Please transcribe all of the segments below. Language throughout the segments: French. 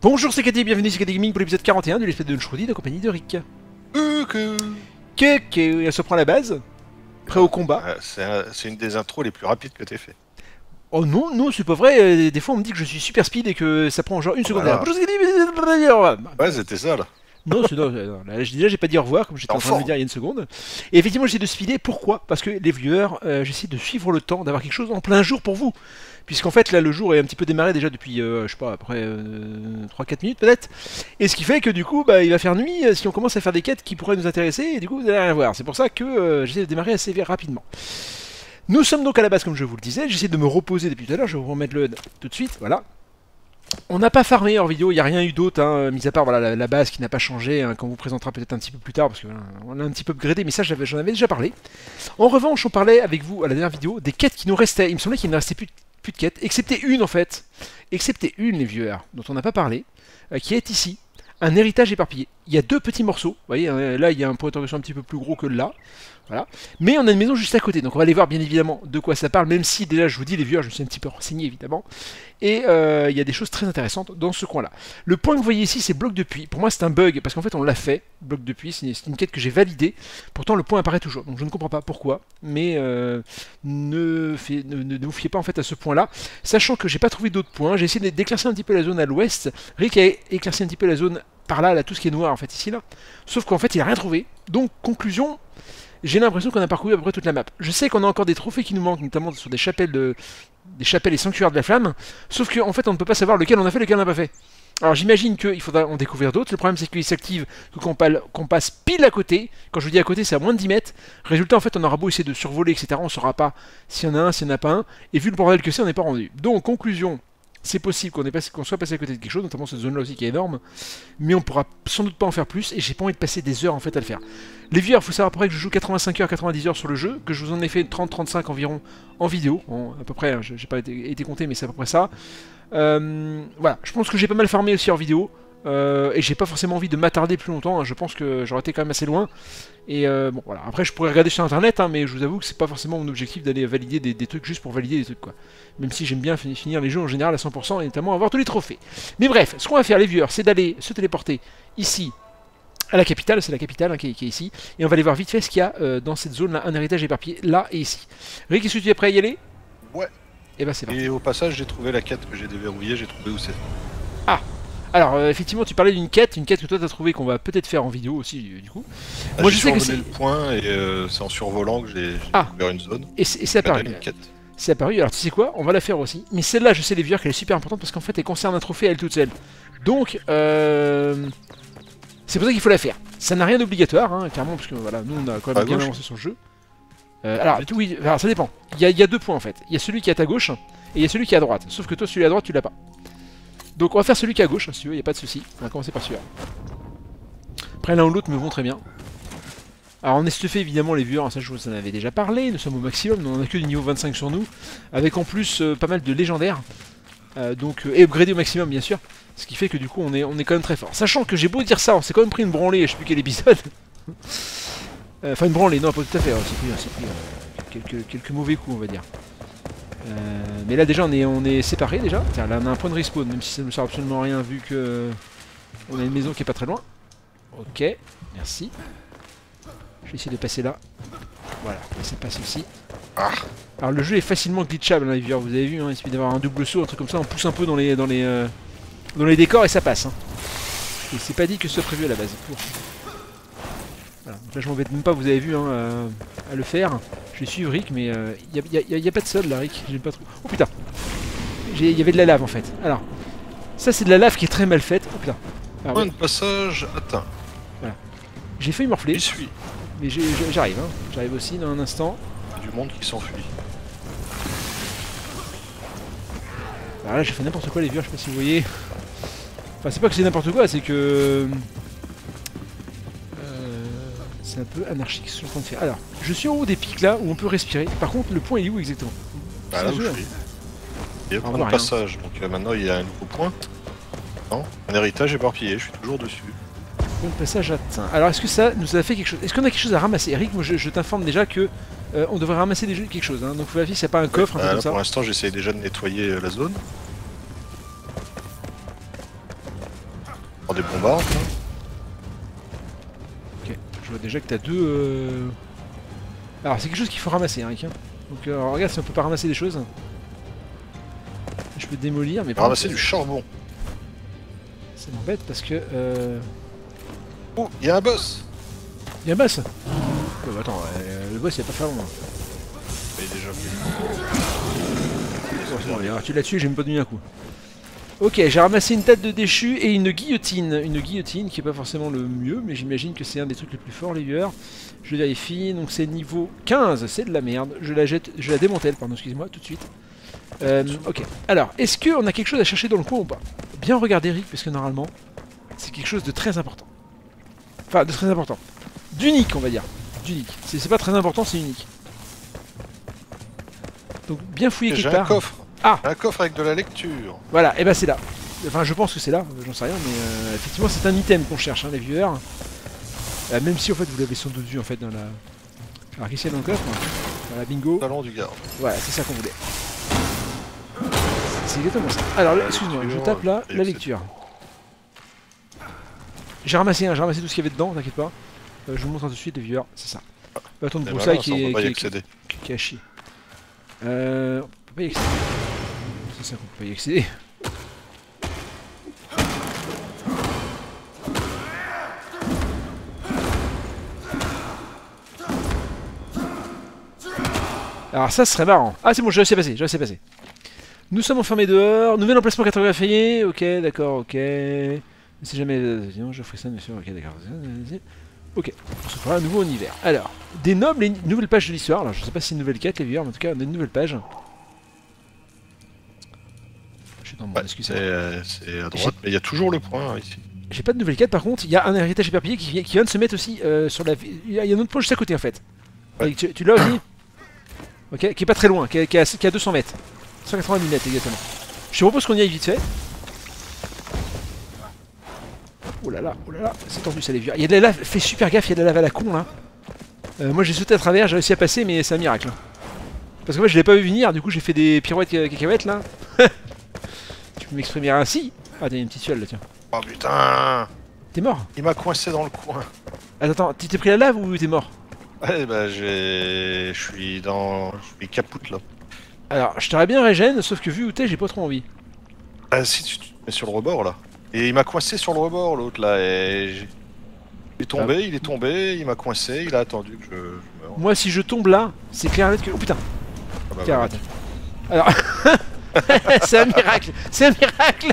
Bonjour, c'est KD, bienvenue sur KD Gaming pour l'épisode 41 de l'espèce de Uncharted en compagnie de Rick. Elle se prend la base, prêt au combat. C'est une des intros les plus rapides que t'aies fait. Oh non, non, c'est pas vrai, des fois on me dit que je suis super speed et que ça prend genre une seconde. Voilà. Bonjour, c'est KD, Ouais, c'était ça là. non, non, là, déjà j'ai pas dit au revoir comme j'étais en train de le dire il y a une seconde. Et effectivement j'essaie de speeder, pourquoi? Parce que les viewers, j'essaie de suivre le temps, d'avoir quelque chose en plein jour pour vous. Puisqu'en fait là le jour est un petit peu démarré déjà depuis, je sais pas, après 3-4 minutes peut-être. Et ce qui fait que du coup bah, il va faire nuit si on commence à faire des quêtes qui pourraient nous intéresser et du coup vous allez rien voir. C'est pour ça que j'essaie de démarrer assez rapidement. Nous sommes donc à la base comme je vous le disais, j'essaie de me reposer depuis tout à l'heure, je vais vous remettre le HUD tout de suite, voilà. On n'a pas farmé hors vidéo, il n'y a rien eu d'autre, hein, mis à part voilà, la base qui n'a pas changé, hein, qu'on vous présentera peut-être un petit peu plus tard, parce qu'on a un petit peu upgradé, mais ça j'en avais déjà parlé. En revanche, on parlait avec vous à la dernière vidéo des quêtes qui nous restaient. Il me semblait qu'il ne restait plus de quêtes, excepté une en fait, excepté une les viewers, dont on n'a pas parlé, qui est ici, un héritage éparpillé. Il y a deux petits morceaux, vous voyez, là il y a un point d'interrogation un petit peu plus gros que là, voilà. Mais on a une maison juste à côté, donc on va aller voir bien évidemment de quoi ça parle, même si déjà je vous dis les viewers, je me suis un petit peu renseigné évidemment, et il y a des choses très intéressantes dans ce coin là. Le point que vous voyez ici c'est bloc de puits, pour moi c'est un bug, parce qu'en fait on l'a fait, bloc de puits, c'est une quête que j'ai validée, pourtant le point apparaît toujours, donc je ne comprends pas pourquoi, mais ne vous fiez pas en fait à ce point là, sachant que j'ai pas trouvé d'autres points, j'ai essayé d'éclaircir un petit peu la zone à l'ouest, Rick a éclairci un petit peu la zone par là, tout ce qui est noir en fait ici là, sauf qu'en fait il a rien trouvé, donc conclusion, j'ai l'impression qu'on a parcouru à peu près toute la map. Je sais qu'on a encore des trophées qui nous manquent, notamment sur des chapelles et sanctuaires de la flamme, sauf qu'en fait on ne peut pas savoir lequel on a fait, lequel on n'a pas fait. Alors j'imagine qu'il faudra en découvrir d'autres, le problème c'est qu'ils s'activent qu'on passe pile à côté, quand je vous dis à côté c'est à moins de 10 mètres, résultat en fait on aura beau essayer de survoler etc, on ne saura pas s'il y en a un, s'il n'y en a pas un, et vu le bordel que c'est on n'est pas rendu. Donc conclusion, c'est possible qu'on soit passé à côté de quelque chose, notamment cette zone là aussi qui est énorme, mais on pourra sans doute pas en faire plus, et j'ai pas envie de passer des heures en fait à le faire. Les viewers, il faut savoir à peu près que je joue 85 heures, 90 heures sur le jeu, que je vous en ai fait 30-35 environ en vidéo, à peu près, hein, j'ai pas été compté mais c'est à peu près ça. Voilà, je pense que j'ai pas mal farmé aussi en vidéo, et j'ai pas forcément envie de m'attarder plus longtemps, hein, je pense que j'aurais été quand même assez loin. Et bon voilà, après je pourrais regarder sur internet, hein, mais je vous avoue que c'est pas forcément mon objectif d'aller valider des trucs juste pour valider des trucs quoi. Même si j'aime bien finir les jeux en général à 100% et notamment avoir tous les trophées. Mais bref, ce qu'on va faire les viewers, c'est d'aller se téléporter ici à la capitale, c'est la capitale hein, qui est ici, et on va aller voir vite fait ce qu'il y a dans cette zone là, un héritage éparpillé là et ici. Rick, est-ce que tu es prêt à y aller? Ouais. Et bah c'est parti. Et au passage j'ai trouvé la quête que j'ai déverrouillée, j'ai trouvé où c'est. Ah. Alors effectivement tu parlais d'une quête que toi t'as trouvé qu'on va peut-être faire en vidéo aussi du coup. Ah, moi je sais que c'est le point et c'est en survolant que j'ai découvert une zone. Et c'est apparu. C'est apparu, alors tu sais quoi, on va la faire aussi. Mais celle-là je sais les viewers qu'elle est super importante parce qu'en fait elle concerne un trophée à elle toute seule. Donc c'est pour ça qu'il faut la faire. Ça n'a rien d'obligatoire, hein, clairement, parce que voilà, nous on a quand même bien avancé sur le jeu. Alors oui, alors, ça dépend. Il y a deux points en fait. Il y a celui qui est à ta gauche et il y a celui qui est à droite. Sauf que toi celui à droite tu l'as pas. Donc on va faire celui qui est à gauche, hein, si tu veux, il n'y a pas de souci. On va commencer par celui-là. Après l'un ou l'autre me vont très bien. Alors on est stuffé évidemment les viewers, ça je vous en avais déjà parlé, nous sommes au maximum, on n'a que du niveau 25 sur nous, avec en plus pas mal de légendaires, et upgradé au maximum bien sûr, ce qui fait que du coup on est quand même très fort. Sachant que j'ai beau dire ça, on s'est quand même pris une branlée, je sais plus quel épisode. Enfin une branlée, non pas tout à fait, c'est pris quelques mauvais coups on va dire. Mais là déjà on est séparés déjà, tiens là on a un point de respawn, même si ça ne me sert absolument à rien vu que on a une maison qui est pas très loin. Ok, merci. Je vais essayer de passer là. Voilà, ça passe aussi. Ah. Alors le jeu est facilement glitchable, hein, les viewers, vous avez vu, hein, il suffit d'avoir un double saut, un truc comme ça, on pousse un peu dans les décors et ça passe. Hein. Et c'est pas dit que ce soit prévu à la base. Voilà, donc là je m'embête même pas, vous avez vu, hein, à le faire. Je vais suivre Rick, mais il y a pas de sol là, Rick, j'aime pas trop. Oh putain, il y avait de la lave en fait. Alors, ça c'est de la lave qui est très mal faite. Oh putain. Point de passage atteint. Voilà. J'ai failli morfler. J'y suis. Mais j'arrive, hein. J'arrive aussi dans un instant. Du monde qui s'enfuit. Alors là j'ai fait n'importe quoi les viewers, je sais pas si vous voyez. Enfin c'est pas que c'est n'importe quoi, c'est que... c'est un peu anarchique ce que je suis en train de faire. Alors, je suis en haut des pics là où on peut respirer. Par contre le point il est où exactement? Bah là où je suis. Il y a un point de passage, donc maintenant il y a un nouveau point. Non, un héritage éparpillé, je suis toujours dessus. Point de passage atteint. Alors est-ce que ça nous a fait quelque chose? Est-ce qu'on a quelque chose à ramasser? Eric, moi je t'informe déjà que on devrait ramasser quelque chose, hein. Donc faut vérifier s'il n'y a pas un coffre, un truc comme ça. Pour l'instant j'essaie déjà de nettoyer la zone. des bombardes. Ok, je vois déjà que t'as deux... Alors c'est quelque chose qu'il faut ramasser, hein, Rick. Hein. Donc regarde si on peut pas ramasser des choses. Je peux démolir, mais... Ramasser du charbon. Ça m'embête parce que... Oh, il y a un boss. Il y a un boss. Bah, attends, le boss il va pas faire long. Il est déjà vu. Alors, tu l'as tué, j'ai même pas donné un coup. Ok, j'ai ramassé une tête de déchu et une guillotine. Une guillotine qui est pas forcément le mieux, mais j'imagine que c'est un des trucs les plus forts, les viewers. Je vérifie, donc c'est niveau 15, c'est de la merde. Je la jette, je la démantèle, pardon, excusez-moi, tout de suite. Ok, alors, est-ce qu'on a quelque chose à chercher dans le coin ou pas? Bien regarder, Rick, parce que normalement, c'est quelque chose de très important. Enfin, de très important. D'unique, on va dire. D'unique. C'est pas très important, c'est unique. Donc, bien fouiller quelque part. J'ai un coffre. Ah, un coffre avec de la lecture. Voilà, et bah c'est là. Enfin, je pense que c'est là, j'en sais rien, mais effectivement, c'est un item qu'on cherche, hein, les viewers. Même si, en fait, vous l'avez sans doute vu, en fait, dans la... Alors, qu'est-ce qu'il y a dans le coffre? Dans la bingo. Talon du garde. Voilà, c'est ça qu'on voulait. C'est exactement ça. Alors, excuse-moi, je tape là, la lecture. J'ai ramassé tout ce qu'il y avait dedans, t'inquiète pas. Je vous montre tout de suite, les viewers, c'est ça. Bâton de broussaille qui est à chier. On peut pas y accéder. C'est ça qu'on peut pas y accéder. Alors ça serait marrant. Ah c'est bon, je sais passer. Nous sommes enfermés dehors. Nouvel emplacement cartographié. Ok, d'accord, ok. Si jamais... Sinon je ferai ça, bien sûr. Ok, d'accord. Ok, on se fera à nouveau en hiver. Alors, des nobles et une nouvelle page de l'histoire. Alors je sais pas si c'est une nouvelle quête, les viewers, mais en tout cas on a une nouvelle page. Je suis dans mon excusez. C'est à droite, mais il y a toujours le point hein, ici. J'ai pas de nouvelle quête, par contre, il y a un héritage éparpillé qui vient de se mettre aussi sur la... Il y a un autre point juste à côté en fait. Ouais. Tu l'as aussi. Ok, qui est pas très loin, qui est à 200 mètres. 190 mètres exactement. Je te propose qu'on y aille vite fait. Oh là là, c'est tendu ça les vieux. Il y a de la lave, fais super gaffe, il y a de la lave à la con là. Moi j'ai sauté à travers, j'ai réussi à passer, mais c'est un miracle. Parce que moi je l'ai pas vu venir, du coup j'ai fait des pirouettes cacahuètes là. Tu peux m'exprimer ainsi. Ah, t'as une petite fiole là, tiens. Oh putain! T'es mort? Il m'a coincé dans le coin. Attends, tu t'es pris la lave ou t'es mort? Ouais, bah je suis capoute là. Alors, je t'aurais bien régène, sauf que vu où t'es, j'ai pas trop envie. Ah si, tu te mets sur le rebord là. Et il m'a coincé sur le rebord l'autre là, et il est tombé, il m'a coincé, il a attendu que je meure. Moi si je tombe là, c'est clair net que... Oh putain! Ah bah, tiens, raté. Alors... c'est un miracle! C'est un miracle!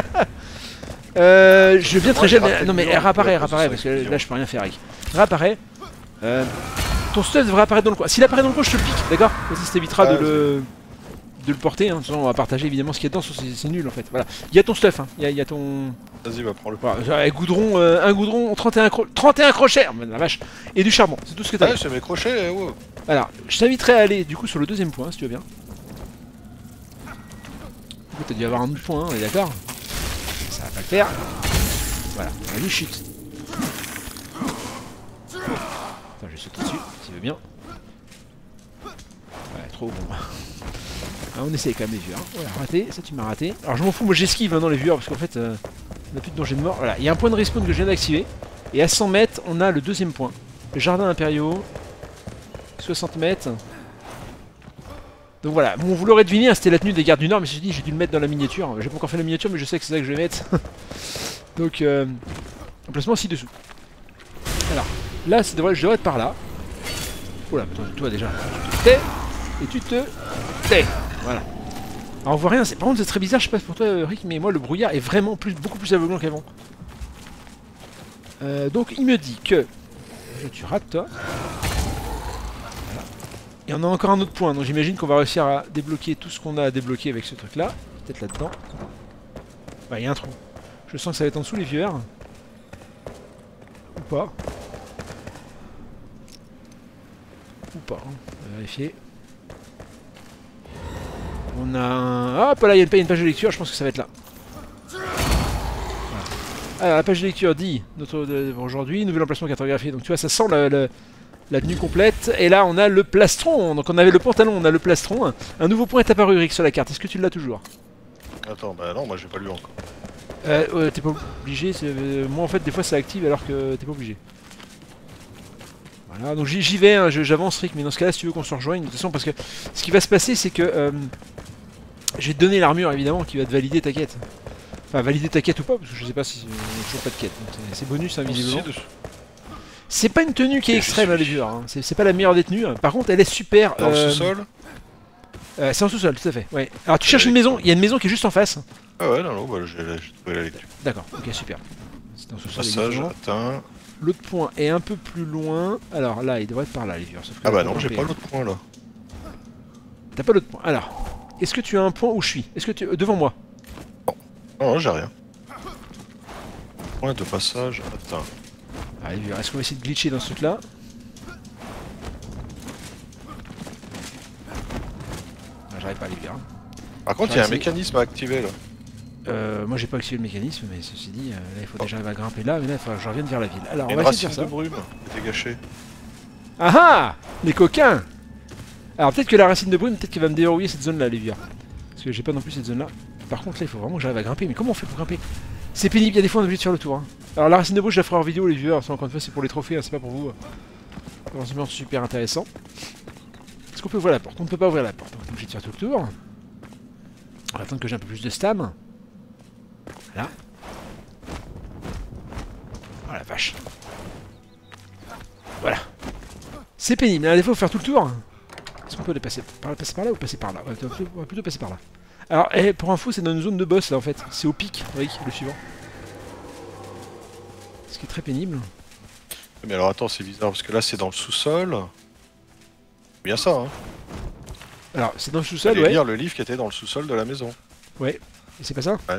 Je viens te régénérer... Non mais réapparaît, parce que là je peux rien faire avec. Réapparaît. Ton stuff devrait apparaître dans le coin. S'il apparaît dans le coin, je te le pique, d'accord? Ça t'évitera de le porter. Hein. De toute façon, on va partager évidemment ce qu'il y a dedans, c'est nul en fait. Voilà. Il y a ton stuff, hein. Il y a ton. Vas-y, va prendre le voilà. Goudron, un goudron, 31 crochets, la vache. Et du charbon, c'est tout ce que t'as. Ouais, c'est mes crochets, ouais. Alors, je t'inviterai à aller du coup sur le deuxième point si tu veux bien. Du coup, t'as dû avoir un autre point, hein, on est d'accord? Ça va pas le faire. Voilà, allez, chute. Attends, je vais sauter dessus, si tu veux bien. Ouais, trop bon. Ah, on essaye quand même les viewers. Voilà, raté, ça tu m'as raté. Alors je m'en fous, moi j'esquive maintenant les viewers parce qu'en fait, on n'a plus de danger de mort. Voilà, il y a un point de respawn que je viens d'activer. Et à 100 mètres, on a le deuxième point. Le jardin impériaux. 60 mètres. Donc voilà, bon, vous l'aurez deviné, hein, c'était la tenue des gardes du Nord, mais je me suis dit, j'ai dû le mettre dans la miniature. J'ai pas encore fait la miniature, mais je sais que c'est ça que je vais mettre. Donc, emplacement ci-dessous. Alors, là, je devrais être par là. Oh là, attends, toi déjà. Tu te tais, et tu te tais. Voilà. Alors, on voit rien, par contre, c'est très bizarre, je sais pas pour toi, Rick, mais moi, le brouillard est vraiment beaucoup plus aveuglant qu'avant. Donc, il me dit que... Tu rates, toi. Et on a encore un autre point, donc j'imagine qu'on va réussir à débloquer tout ce qu'on a à débloquer avec ce truc là. Peut-être là-dedans. Ouais, il y a un trou. Je sens que ça va être en dessous les viewers. Ou pas. Ou pas, hein. On va vérifier. On a un... Hop là, il y a une page de lecture, je pense que ça va être là. Voilà. Alors la page de lecture dit, aujourd'hui, nouvel emplacement cartographié. Donc tu vois, ça sent la tenue complète, et là on a le plastron, donc on avait le pantalon, on a le plastron. Un nouveau point est apparu Rick sur la carte, est-ce que tu l'as toujours? Attends, bah non, moi j'ai pas lu encore. T'es pas obligé, moi en fait des fois ça active alors que t'es pas obligé. Voilà, donc j'y vais, hein, j'avance Rick, mais dans ce cas là si tu veux qu'on se rejoigne, de toute façon parce que ce qui va se passer c'est que je vais te donner l'armure évidemment qui va te valider ta quête. Enfin valider ta quête ou pas, parce que je sais pas si toujours pas de quête, c'est bonus hein, visiblement. C'est pas une tenue qui est extrême à l'usure, hein. C'est pas la meilleure des tenues, hein. Par contre elle est super... Dans le sous-sol c'est en sous-sol, tout à fait, ouais. Alors tu cherches une maison, il y a une maison qui est juste en face. Ah ouais, non, bah, j'ai trouvé la lecture. D'accord, ok, super. C'est en sous-sol. Passage, atteint. L'autre point est un peu plus loin. Alors là, il devrait être par là, les vieux. Ah bah non, j'ai pas l'autre point là. T'as pas l'autre point. Alors, est-ce que tu as un point où je suis? Est-ce que tu... devant moi? Non, j'ai rien. Point de passage, atteint. Allez, vieux, est-ce qu'on va essayer de glitcher dans ce truc-là? J'arrive pas à les vieux. Par contre, il y a un mécanisme à activer là. Moi j'ai pas activé le mécanisme, mais ceci dit, là il faut déjà arriver à grimper là, mais là il faut que je revienne vers la ville. Alors on va essayer de faire ça. De brume qui était gâchée. Ah ah, les coquins. Alors peut-être que la racine de brume, peut-être qu'elle va me déverrouiller cette zone là, les vieux. Parce que j'ai pas non plus cette zone là. Par contre là il faut vraiment que j'arrive à grimper, mais comment on fait pour grimper? C'est pénible, il y a des fois on est obligé de faire le tour. Hein. Alors la racine de brume je la ferai en vidéo les vieux, encore une fois c'est pour les trophées, hein, c'est pas pour vous. C'est super intéressant. Est-ce qu'on peut ouvrir la porte? On ne peut pas ouvrir la porte, donc on est obligé de faire tout le tour. On va attendre que j'ai un peu plus de stam. Voilà. Oh la vache. Voilà. C'est pénible, hein, des fois il faut faire tout le tour. Est-ce qu'on peut passer par là ou passer par là? On va plutôt passer par là. Alors, pour info, c'est dans une zone de boss là en fait. C'est au pic, oui, le suivant. Ce qui est très pénible. Mais alors attends, c'est bizarre parce que là c'est dans le sous-sol. Bien ça, hein. Alors, c'est dans le sous-sol, ouais. Lire le livre qui était dans le sous-sol de la maison. Ouais. Et c'est pas ça? Ouais.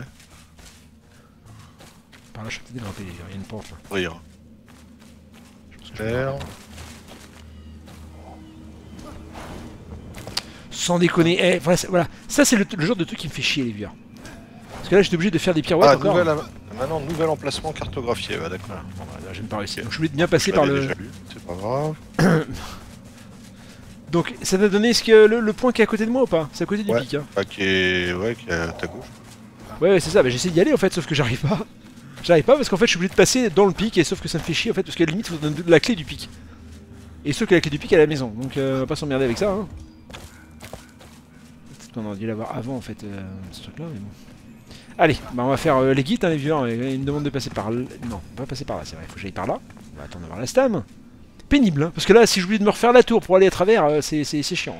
Par là, je suis peut-être grimper, il y a une porte là. Rire. Je pense que je Sans déconner, voilà. Ça c'est le genre de truc qui me fait chier les vieux. Parce que là j'étais obligé de faire des pirouettes encore. Maintenant, nouvel emplacement cartographié, bah d'accord. Voilà. Bon, bah, là, je vais me pas réussir. Donc je voulais bien passer par le... C'est pas grave. Donc ça t'a donné le point qui est à côté de moi ou pas? C'est à côté du pic hein. Bah, qui est à ta gauche. Ouais c'est ça, bah, j'essaie d'y aller en fait, sauf que j'arrive pas. J'arrive pas parce qu'en fait je suis obligé de passer dans le pic et sauf que ça me fait chier en fait parce qu'à la limite il faut donner la clé du pic. Et sauf que la clé du pic est à la maison, donc on va pas s'emmerder avec ça hein. On aurait dû l'avoir avant en fait ce truc là mais bon. Allez, bah on va faire les guides hein, les vieux, ils me demandent de passer par là. Non, on va pas passer par là, c'est vrai, il faut que j'aille par là. On va attendre d'avoir la stam. Pénible, hein, parce que là si j'oublie de me refaire la tour pour aller à travers, c'est chiant.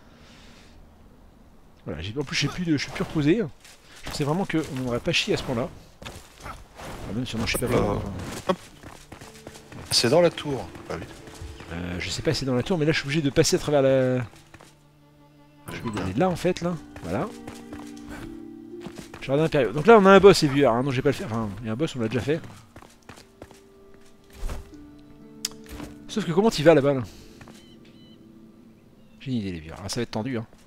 Voilà, en plus je suis plus reposé. Je sais vraiment qu'on n'aurait pas chié à ce point là. Même si on en chie pas vraiment. C'est dans la tour. Ah oui. Je sais pas si c'est dans la tour, mais là je suis obligé de passer à travers la... Je vais aller là en fait, là. Voilà. Jardin impériaux. Donc là on a un boss, et vieux, hein, donc je vais pas le faire. Enfin, il y a un boss, on l'a déjà fait. Sauf que comment tu vas là-bas là, j'ai une idée les vieux. Ah, ça va être tendu hein.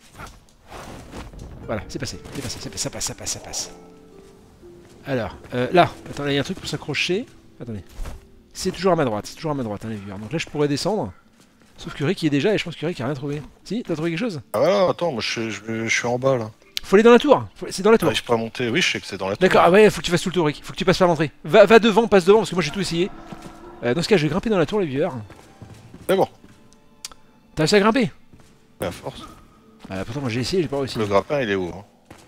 Voilà, c'est passé, ça passe. Alors, là, attends, il y a un truc pour s'accrocher. Attendez. C'est toujours à ma droite, hein, les vieux. Donc là je pourrais descendre. Sauf que Rick y est déjà et je pense que Rick a rien trouvé. Si, t'as trouvé quelque chose? Ah voilà, attends, moi je suis en bas là. Faut aller dans la tour, c'est dans la tour. Je peux pas monter, oui je sais que c'est dans la tour. D'accord, ah ouais, faut que tu fasses tout le tour Rick, faut que tu passes par l'entrée. Va devant, passe devant parce que moi j'ai tout essayé. Dans ce cas je vais grimper dans la tour les vieux. C'est bon. T'as réussi à grimper? Ouais, à force. Pourtant moi j'ai essayé, j'ai pas réussi. Le grappin il est où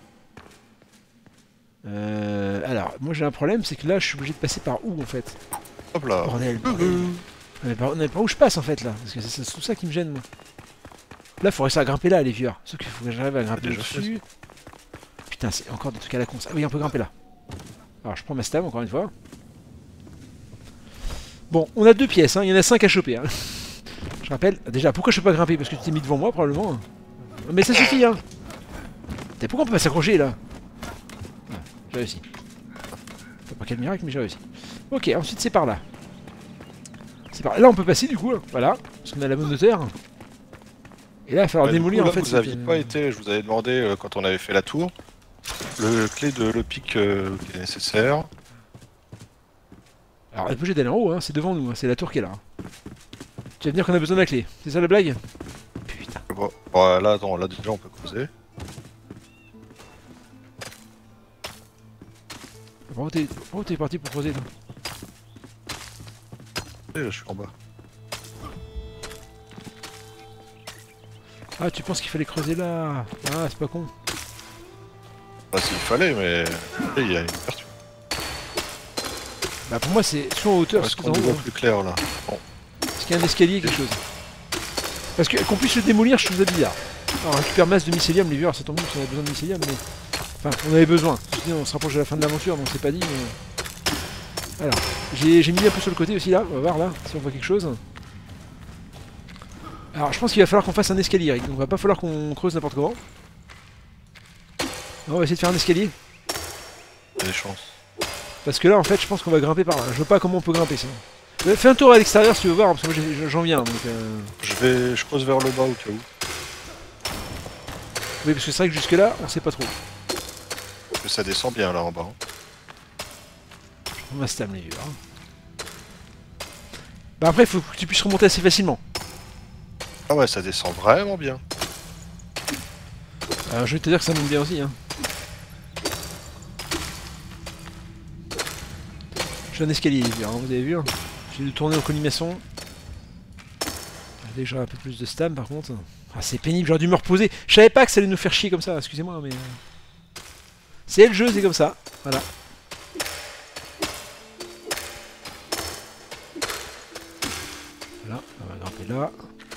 hein? Alors, moi j'ai un problème, c'est que là je suis obligé de passer par où en fait? Hop là. Bordel. Mais par où je passe en fait là? Parce que c'est tout ça qui me gêne moi. Là faut réussir à grimper là les vieux. Sauf qu'il faut que j'arrive à grimper dessus. Putain c'est encore des trucs à la con. Ah oui on peut grimper là. Alors je prends ma stam encore une fois. Bon on a 2 pièces, hein. Il y en a 5 à choper. Hein. Je rappelle, déjà pourquoi je peux pas grimper? Parce que tu t'es mis devant moi probablement. Mais ça suffit hein. Pourquoi on peut pas s'accrocher là? Ah, j'ai réussi. Pas quel miracle mais j'ai réussi. Ok ensuite c'est par là. Là on peut passer du coup, voilà, parce qu'on a la bonne hauteur. Et là il va falloir démolir coup, là, en fait. Vous aviez pas été, je vous avais demandé quand on avait fait la tour, le clé de le pic qui est nécessaire. Alors on est obligé d'aller en haut, hein, c'est devant nous, hein, c'est la tour qui est là. Tu vas me dire qu'on a besoin de la clé, c'est ça la blague? Putain. Bon, là, attends, là déjà on peut creuser. Par où t'es parti pour creuser là? Et là, je suis en bas. Ah, tu penses qu'il fallait creuser là? Ah, c'est pas con. Bah, s'il fallait, mais il y a une ouverture. Bah, pour moi, c'est soit en hauteur, Est-ce soit qu'on en y voit haut. plus clair là? Bon. Est-ce qu'il y a un escalier, quelque chose? Parce que qu'on puisse le démolir, je trouve ça bizarre. Alors, on récupère masse de mycélium, les viewers, ça tombe bien si on a besoin de mycélium, mais. Enfin, on avait besoin. Je dis, on se rapproche de la fin de l'aventure, donc c'est pas dit, mais. Alors, j'ai mis un peu sur le côté aussi là, on va voir là, si on voit quelque chose. Alors, je pense qu'il va falloir qu'on fasse un escalier, Eric, donc va pas falloir qu'on creuse n'importe comment. On va essayer de faire un escalier. Il y a des chances. Parce que là, en fait, je pense qu'on va grimper par là. Je vois pas comment on peut grimper sinon. Fais un tour à l'extérieur si tu veux voir, parce que moi j'en viens. Donc, Je creuse vers le bas au cas où. oui, parce que c'est vrai que jusque là, on sait pas trop. Parce que ça descend bien là en bas. On va stam les vieux. Hein. Bah après, il faut que tu puisses remonter assez facilement. Ah ouais, ça descend vraiment bien. Alors, je vais te dire que ça monte bien aussi. Hein. J'ai un escalier, les vieux, hein, vous avez vu. Hein. J'ai dû tourner en colimaçon. Dès que j'aurai un peu plus de stam par contre. Ah, c'est pénible, j'aurais dû me reposer. Je savais pas que ça allait nous faire chier comme ça, excusez-moi, mais. C'est le jeu, c'est comme ça. Voilà. Voilà, on va grimper là.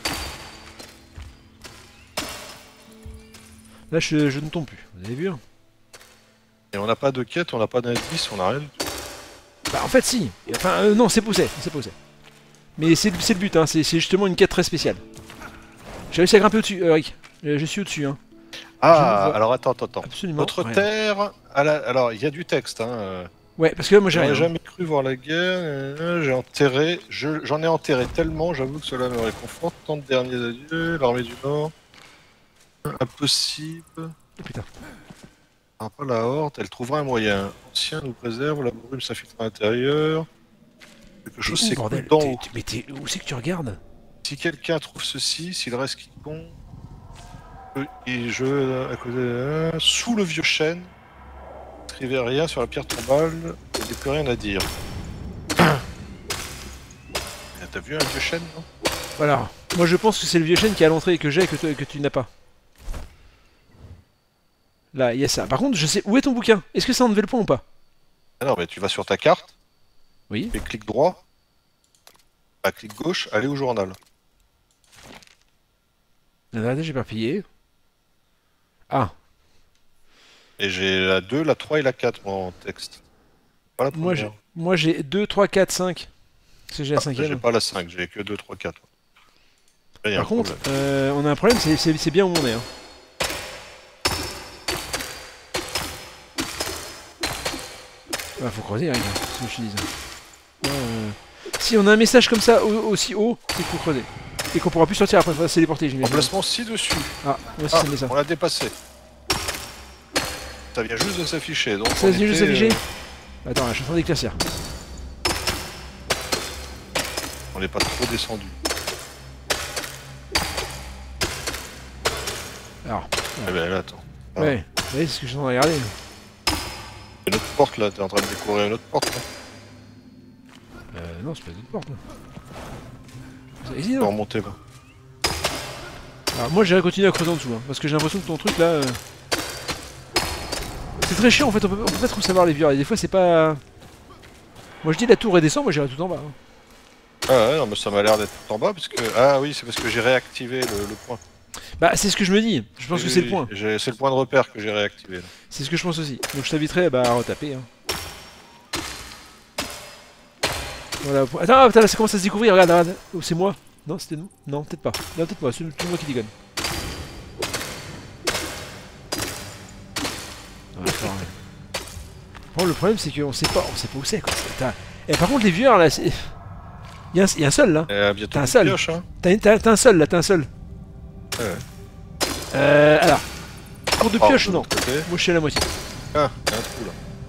Là, je ne tombe plus, vous avez vu hein. Et on n'a pas de quête, on n'a pas d'indice, on n'a rien. Bah, en fait, si. Enfin, non, c'est poussé, c'est poussé. Mais c'est le but, hein. C'est justement une quête très spéciale. J'ai réussi à grimper au-dessus, Eric. Je suis au-dessus, hein. Ah, alors attends. Absolument. Notre Ouais. terre. Alors, il y a du texte, hein. Ouais, parce que là, moi, j'ai rien. J'aurais jamais cru voir la guerre. J'ai enterré. J'en ai enterré tellement, j'avoue que cela me réconforte. Tant de derniers adieux, l'armée du Nord. Impossible. Oh, putain. Ah, pas la horde, elle trouvera un moyen. Ancien nous préserve, la brume s'infiltre à l'intérieur. Quelque chose Où, c'est bordel d'en haut. Mais où c'est que tu regardes? Si quelqu'un trouve ceci, s'il reste quiconque, et je à côté sous le vieux chêne, n'écrivez rien sur la pierre tombale, il n'y a plus rien à dire. T'as vu un vieux chêne, non? Voilà. Moi, je pense que c'est le vieux chêne qui est à l'entrée et que j'ai et que tu n'as pas. Là, il y a ça. Par contre, je sais. Où est ton bouquin? Est-ce que ça a enlevé le point ou pas? Ah non, mais tu vas sur ta carte, Oui. et clic droit, clic gauche, aller au journal. Là, j'ai pas payé. Ah. Et j'ai la 2, la 3 et la 4 en texte. Pas la première. Moi, j'ai 2, 3, 4, 5. Parce que j'ai la J'ai cinquième. pas la 5, j'ai que 2, 3, 4. Là, y a Par un contre, problème. on a un problème, c'est bien où on est. Hein. Ah, faut creuser, hein, c'est ce que je te dis. Si on a un message comme ça aussi haut, c'est qu'il faut creuser. Et qu'on pourra plus sortir après, il faudra se téléporter, j'imagine. Emplacement ci-dessus. Ah, moi aussi ça me met ça. On l'a dépassé. Ça vient juste de s'afficher. Donc Ça vient juste s'afficher Attends, je suis en train d'éclaircir. on n'est pas trop descendu. Alors, Eh ben là, attends. Ah. ouais, c'est ce que je suis en train de regarder. Il y a une autre porte là, t'es en train de découvrir une autre porte là. Non, c'est pas une autre porte. Là. Ici, On peut non. remonter là. Alors moi j'irai continuer à creuser en dessous, hein, parce que j'ai l'impression que ton truc là... C'est très chiant en fait, on peut pas trop savoir les vieux, et des fois c'est pas... Moi je dis la tour et descend, moi j'irai tout en bas. Hein. Ah ouais, non, mais ça m'a l'air d'être tout en bas, parce que... Ah oui, c'est parce que j'ai réactivé le point. Bah c'est ce que je me dis, je pense que c'est le point. C'est le point de repère que j'ai réactivé là. C'est ce que je pense aussi, donc je t'inviterai à retaper. Hein. Voilà. Attends, là, ça commence à se découvrir, regarde. Oh, c'est moi. Non, c'était nous. Non, peut-être pas. Non, peut-être moi, c'est moi qui déconne. Bon, le problème c'est qu'on sait pas où c'est quoi. Et par contre les vieux là, c'est... Il y a un seul là. Bientôt T'as un une seul. pioche, hein. T'as un seul là, t'as un seul. Ouais. Alors. Cours de pioche, non. Côté. Moi je suis à la moitié. Ah, il y a un trou là.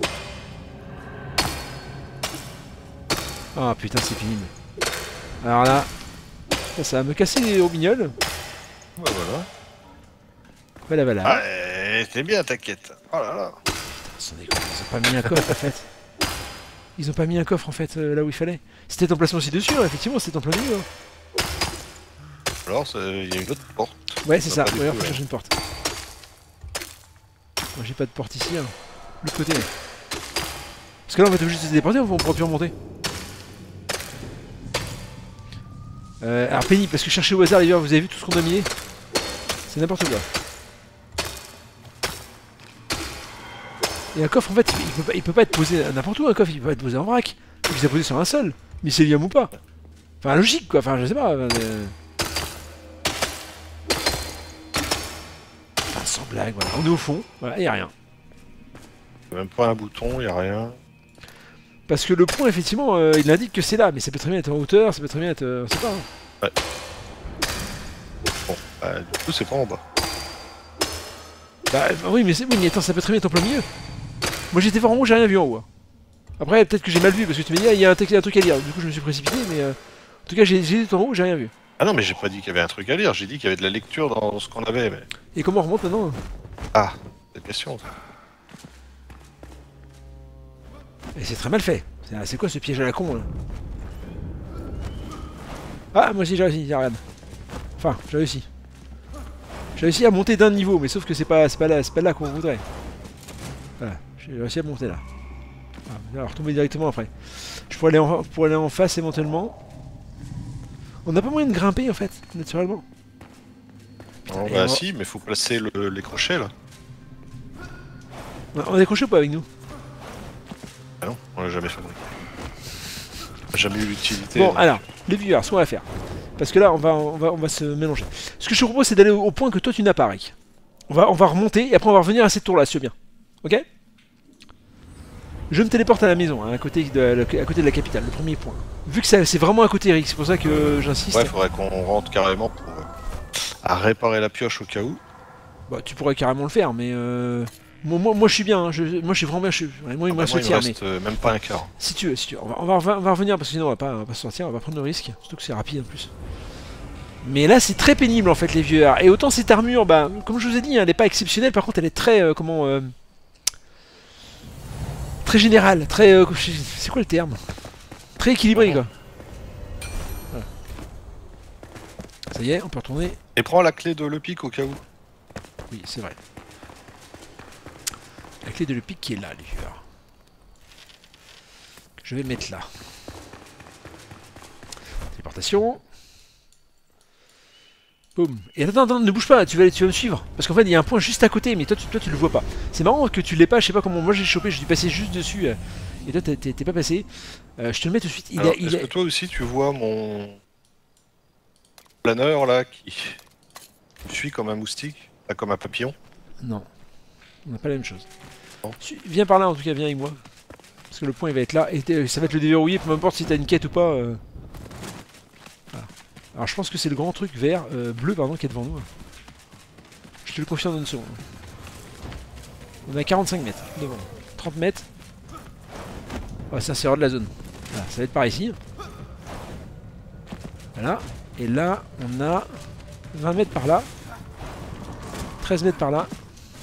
Ah putain, c'est pénible. Alors là, ça va me casser les roubignoles. Ouais, voilà. Voilà. Ah, c'est bien, t'inquiète. Oh là là. Sans déconner, ils ont pas mis un coffre en fait. Ils ont pas mis un coffre en fait là où il fallait. C'était en placement aussi dessus, hein, effectivement, c'était en plein milieu. Hein. Alors, il y a une autre porte. Ouais, c'est ça. Ouais, alors faut chercher une porte. Moi, j'ai pas de porte ici. Hein. L'autre côté. Parce que là, on va être obligé de se déporter, on pourra plus remonter. Alors, pénible, parce que chercher au hasard, les gars, vous avez vu tout ce qu'on a mis. C'est n'importe quoi. Et un coffre, en fait, il peut pas être posé n'importe où, un coffre, il peut pas être posé en vrac. Il faut qu'il soit posé sur un sol. Mycélium ou pas. Enfin, logique, quoi. Enfin, je sais pas. Enfin, sans blague, voilà. On est au fond, voilà, et y a rien. Même pas un bouton, y a rien. Parce que le point, effectivement, il indique que c'est là, mais ça peut très bien être en hauteur, ça peut très bien être... on sait pas. Hein. Ouais. Bon, bah, du coup, c'est pas en bas. Bah oui, mais attends, ça peut très bien être en plein milieu. Moi j'étais voir en haut, j'ai rien vu en haut. Hein. Après, peut-être que j'ai mal vu parce que tu m'as dit, il y a un truc à lire. Du coup, je me suis précipité, mais en tout cas, j'ai été en haut, j'ai rien vu. Ah non, mais j'ai pas dit qu'il y avait un truc à lire, j'ai dit qu'il y avait de la lecture dans ce qu'on avait. Mais... Et comment on remonte maintenant? Ah, c'est une question. Et c'est très mal fait. C'est quoi ce piège à la con là? Ah, moi aussi j'ai réussi, regarde. Enfin, j'ai réussi. J'ai réussi à monter d'un niveau, mais sauf que c'est pas là qu'on voudrait. Voilà, j'ai réussi à monter là. Ah, on va retomber directement après. Je pourrais aller en face éventuellement. On n'a pas moyen de grimper en fait, naturellement. Non, bah si, mais faut placer les crochets là. On a des crochets ou pas avec nous? Ah non, on l'a jamais fabriqué. On n'a jamais eu l'utilité. Bon, alors, les viewers, ce qu'on va faire. Parce que là, on va se mélanger. Ce que je te propose, c'est d'aller au point que toi tu n'as pas, Rick. On va remonter et après on va revenir à cette tour là, si tu veux bien. Ok? Je me téléporte à la maison, hein, à côté de la capitale, le premier point. Vu que c'est vraiment à côté, Rick, c'est pour ça que j'insiste. Ouais, faudrait qu'on rentre carrément pour à réparer la pioche au cas où. Bah, tu pourrais carrément le faire, mais moi je suis bien, hein, moi je suis vraiment bien, moi il me reste le tir, mais même pas un quart. si tu veux, on va revenir parce que sinon on va pas sortir, on va prendre le risque, surtout que c'est rapide en plus. Mais là c'est très pénible en fait les vieux. Et autant cette armure, bah comme je vous ai dit, elle n'est pas exceptionnelle, par contre elle est très très générale, très c'est quoi le terme? Très équilibrée quoi. Voilà. Ça y est, on peut retourner. Et prends la clé de l'Epic au cas où. Oui, c'est vrai. La clé de l'Epic qui est là, les vieux. Je vais mettre là. Téléportation. Boum. Et attends, ne bouge pas, tu vas me suivre. Parce qu'en fait, il y a un point juste à côté, mais toi tu le vois pas. C'est marrant que tu l'aies pas, je sais pas comment. Moi j'ai chopé, je suis passé juste dessus. Et toi t'es pas passé. Je te le mets tout de suite. Est-ce que toi aussi tu vois mon planeur là qui me suit comme un moustique, pas comme un papillon? Non. On n'a pas la même chose. Bon. Viens par là en tout cas, viens avec moi. Parce que le point il va être là. Et ça va être le déverrouiller, peu importe si t'as une quête ou pas. Voilà. Alors je pense que c'est le grand truc vert, bleu pardon, qui est devant nous. Je te le confirme dans une seconde. On est à 45 mètres devant. 30 mètres. Oh, c'est un serveur de la zone. Voilà, ça va être par ici. Voilà. Et là, on a 20 mètres par là. 13 mètres par là.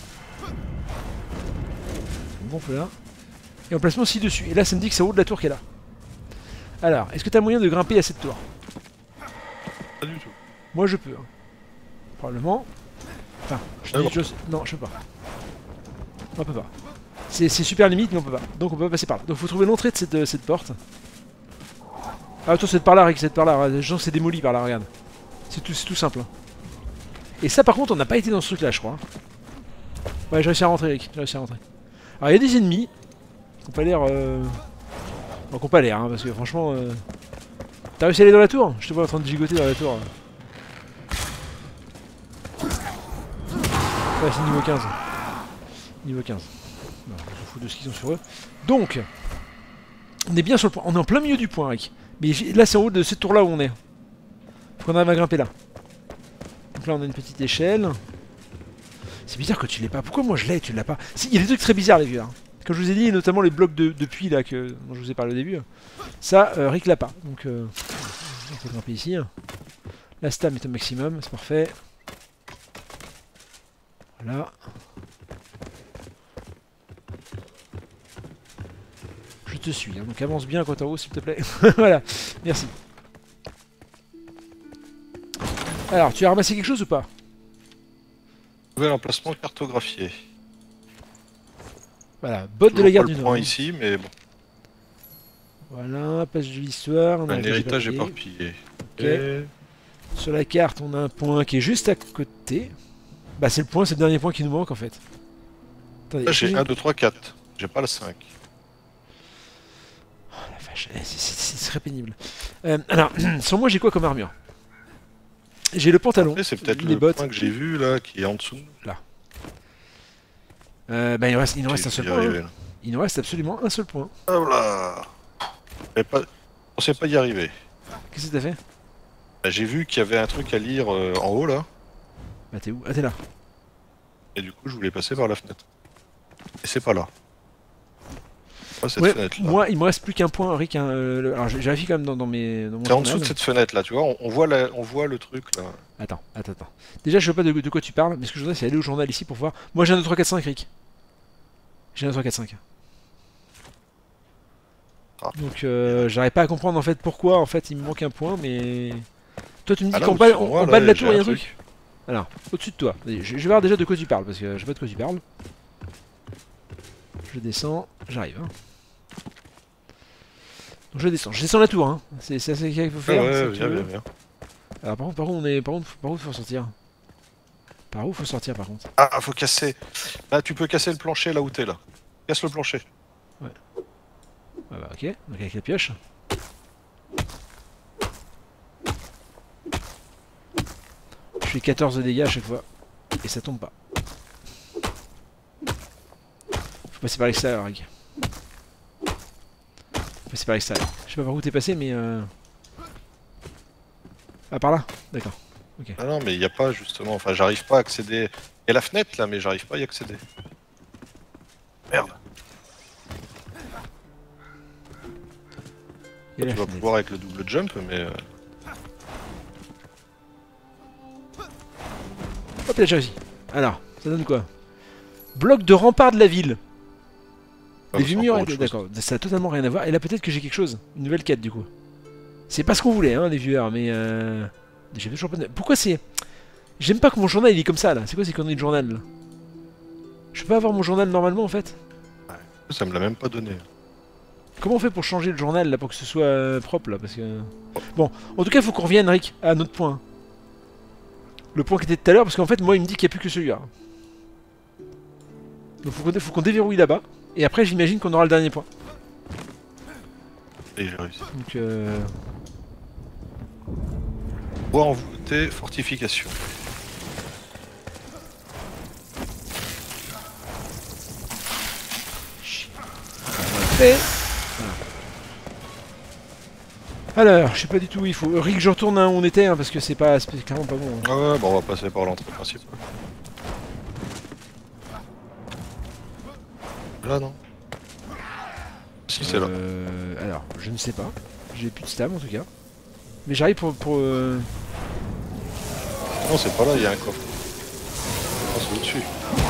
Bon, là. Et emplacement ci-dessus. Et là, ça me dit que c'est au haut de la tour qui est là. Alors, est-ce que tu as moyen de grimper à cette tour? Pas du tout. Moi, je peux. Hein. Probablement. Enfin, non, je peux pas. On peut pas. C'est super limite, mais on peut pas. Donc on peut pas passer par là. Donc faut trouver l'entrée de cette porte. Ah, toi, c'est par là, Rick, c'est par là. Les gens s'est démoli par là, regarde. C'est tout simple. Hein. Et ça, par contre, on n'a pas été dans ce truc-là, je crois. Ouais, j'ai réussi à rentrer, Rick. J'ai réussi à rentrer. Alors, il y a des ennemis qui ont pas l'air. Bon, qui ont pas l'air, hein, parce que franchement. T'as réussi à aller dans la tour? Je te vois en train de gigoter dans la tour. Ouais, c'est niveau 15. Niveau 15. Non, on s'en fout de ce qu'ils ont sur eux. Donc, on est bien sur le point. On est en plein milieu du point, Rick. Mais là, c'est en haut de cette tour-là où on est. Faut qu'on arrive à grimper là. Donc là, on a une petite échelle. C'est bizarre que tu l'aies pas. Pourquoi moi je l'ai et tu l'as pas? Si, il y a des trucs très bizarres, les vieux. Hein. Comme je vous ai dit, notamment les blocs de puits là dont je vous ai parlé au début. Ça, Rick l'a pas. Donc, on peut grimper ici. La stam est au maximum, c'est parfait. Voilà. te suis, hein, donc avance bien quand en haut, s'il te plaît. Voilà, merci. Alors, tu as ramassé quelque chose ou pas? Nouvel emplacement cartographié. Voilà, botte de la guerre du Nord. Nord. Ici, mais bon. Voilà, page de l'histoire. Un héritage éparpillé. Ok. Sur la carte, on a un point qui est juste à côté. Bah, c'est le point, c'est le dernier point qui nous manque en fait. Attendez, là, j'ai 1, 2, 3, 4. J'ai pas le 5. Oh la vache, c'est très pénible. Alors, sur moi, j'ai quoi comme armure? J'ai le pantalon. C'est peut-être les le bottes. point que j'ai vu là, qui est en dessous. Là. Bah, il nous reste un seul point. Arriver, il nous reste absolument un seul point. Oh là. On sait pas y arriver. Qu'est-ce que t'as fait? Bah, j'ai vu qu'il y avait un truc à lire en haut là. Bah t'es où? Ah t'es là. Et du coup je voulais passer par la fenêtre. Et c'est pas là. Pas cette Ouais, fenêtre là. moi il me reste plus qu'un point, Rick. Hein, alors je vérifie quand même dans mon C'est en dessous de cette fenêtre là, tu vois. On voit le truc là. Attends. Déjà je sais pas de quoi tu parles, mais ce que je voudrais c'est aller au journal ici pour voir. Moi j'ai un 2, 3, 4, 5, Rick. J'ai un 2, 3, 4, 5. Ah. Donc j'arrive pas à comprendre en fait pourquoi en fait il me manque un point, mais... Toi tu me dis là, qu'en bas, en bas de la tour il y a un truc. Alors, au-dessus de toi. Je vais voir déjà de quoi tu parles, parce que je sais pas de quoi tu parles. Je descends, j'arrive. Hein. Donc je descends la tour, hein. C'est ça qu'il faut faire. Ouais, bien. Alors par où faut sortir? Par où faut sortir par contre? Ah, faut casser. Là, tu peux casser le plancher là où t'es là. Casse le plancher. Ouais. Ah bah ok, donc avec la pioche. Je fais 14 de dégâts à chaque fois. Et ça tombe pas. Faut passer par l'extérieur, Rick. Faut passer par l'extérieur. Je sais pas par où t'es passé, mais Ah, par là? D'accord. Ok. Ah non, mais il n'y a pas justement. Enfin, j'arrive pas à accéder. Il y a la fenêtre là, mais j'arrive pas à y accéder. Merde. Tu vas pouvoir avec le double jump, mais. Hop là, j'ai réussi. Alors, ça donne quoi? Bloc de rempart de la ville. Les vieux murs, d'accord, ça a totalement rien à voir. Et là, peut-être que j'ai quelque chose. Une nouvelle quête, du coup. C'est pas ce qu'on voulait, hein, les viewers, mais j'ai toujours pas de... Pourquoi c'est... J'aime pas que mon journal, il est comme ça, là. C'est quoi ces conneries de journal, là? Je peux pas avoir mon journal normalement, en fait? Ouais, ça me l'a même pas donné. Comment on fait pour changer le journal, là, pour que ce soit propre, là? Parce que... Bon, en tout cas, il faut qu'on revienne, Rick, à notre point. Le point qui était tout à l'heure, parce qu'en fait, moi, il me dit qu'il n'y a plus que celui-là. Donc, faut qu'on déverrouille là-bas. Et après, j'imagine qu'on aura le dernier point. Et j'ai réussi. Donc, Bois envoûté, fortification. Fait. Alors, je sais pas du tout où il faut. Rick, je retourne où on était, hein, parce que c'est clairement pas bon. Hein. Ah ouais, bon, on va passer par l'entrée principale. Là, non? Si, c'est là. Alors, je ne sais pas. J'ai plus de stam en tout cas. Mais j'arrive pour Non, c'est pas là, il y a un coffre. Non, c'est au-dessus.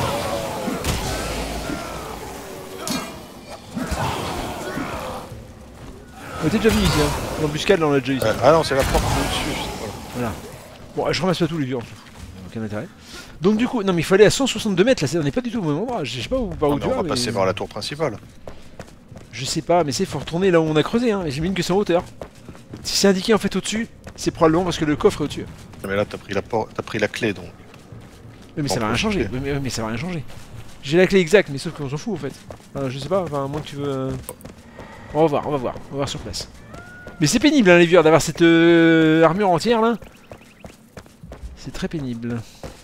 On était déjà venu ici, hein. L'embuscade, là, on l'a déjà eu. Ah non, c'est la porte au-dessus. Voilà. Bon, je ramasse pas tous les vieux, en fait. Aucun intérêt. Donc du coup, non mais il faut aller à 162 mètres, là, on n'est pas du tout au même endroit. Je sais pas par où tu vas. On va passer par la tour principale. Je sais pas, mais c'est faut retourner là où on a creusé, hein. J'imagine que c'est en hauteur. Si c'est indiqué en fait au-dessus, c'est probablement parce que le coffre est au-dessus. Mais là, t'as pris la clé donc. Oui, mais ça va rien changer. Oui, mais ça va rien changer. J'ai la clé exacte, mais sauf qu'on s'en fout en fait. Enfin, je sais pas, enfin, à moins que tu veux. On va voir sur place. Mais c'est pénible, hein, les viewers, d'avoir cette armure entière là. C'est très pénible.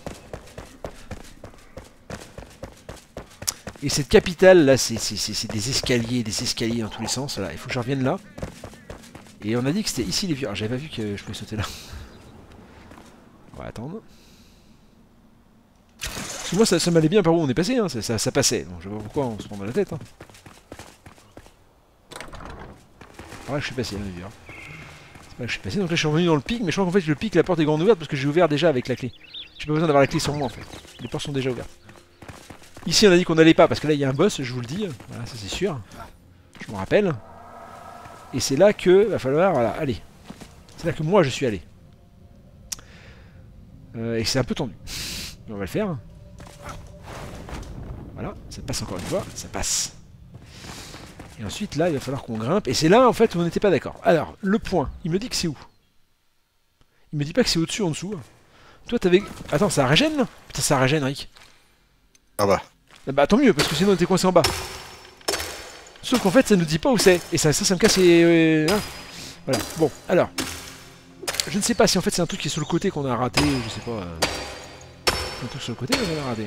Et cette capitale là, c'est des escaliers dans tous les sens. Là. Il faut que je revienne là. Et on a dit que c'était ici les viewers. J'avais pas vu que je pouvais sauter là. On va attendre. Parce que moi ça m'allait bien par où on est passé, hein. Ça passait. Donc je sais pas pourquoi on se prend dans la tête. Hein. Par là que je suis passé là les viewers. C'est pas là que je suis passé. Donc là je suis revenu dans le pic. Mais je crois qu'en fait le pic, la porte est grande ouverte parce que j'ai ouvert déjà avec la clé. J'ai pas besoin d'avoir la clé sur moi en fait. Les portes sont déjà ouvertes. Ici on a dit qu'on n'allait pas parce que là il y a un boss, je vous le dis. Voilà, ça c'est sûr. Je me rappelle. Et c'est là que va falloir, voilà, aller. C'est là que moi je suis allé. Et c'est un peu tendu. Mais on va le faire. Voilà, ça passe encore une fois, ça passe. Et ensuite là, il va falloir qu'on grimpe. Et c'est là en fait où on n'était pas d'accord. Alors, le point, il me dit que c'est où? Il me dit pas que c'est au-dessus, en dessous. Toi t'avais... Attends, ça régène là? Putain, ça régène, Rick. Ah bah. Bah tant mieux, parce que sinon on était coincé en bas. Sauf qu'en fait ça nous dit pas où c'est. Et ça me casse les... hein. Voilà, bon, alors. Je ne sais pas si en fait c'est un truc qui est sur le côté qu'on a raté, je sais pas. Un truc sur le côté qu'on a raté.